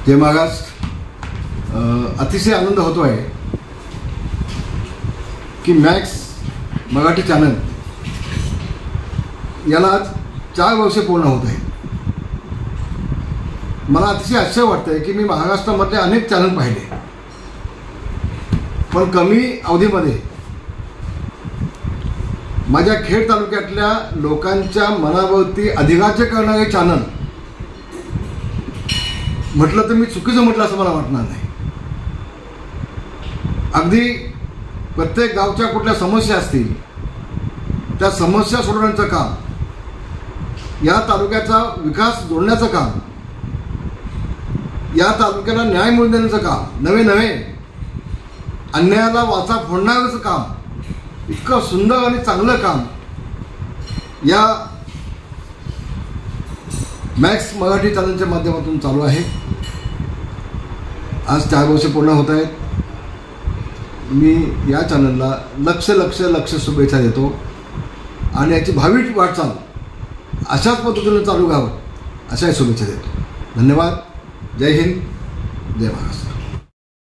जय महाराष्ट्र. अतिशय आनंद होतो आहे की मॅक्स मराठी चॅनल याला आज 4 वर्षे पूर्ण होत आहेत. मला अतिशय आश्चर्य वाटतंय की मी महाराष्ट्रामधले अनेक चॅनल पाहिले, पण कमी अवधीमध्ये माझ्या खेड तालुक्यातल्या लोकांच्या मनावरती अधिराज्य करणारे चॅनल म्हटलं तर मी चुकीचं म्हटलं असं मला वाटणार नाही. अगदी प्रत्येक गावच्या कुठल्या समस्या असतील त्या समस्या सोडवण्याचं काम, या तालुक्याचा विकास जोडण्याचं काम, या तालुक्याला न्याय मिळवून देण्याचं काम, नवे अन्यायाला वाचा फोडण्याचं काम, इतकं सुंदर आणि चांगलं काम या मॅक्स मराठी चॅनलच्या माध्यमातून चालू आहे. आज 4 वर्ष पूर्ण होत आहेत. मी या चॅनलला लक्ष शुभेच्छा देतो आणि याची भावी वाटचाल अशाच पद्धतीने चालू घ्यावं अशाही शुभेच्छा देतो. धन्यवाद. जय हिंद, जय महाराष्ट्र.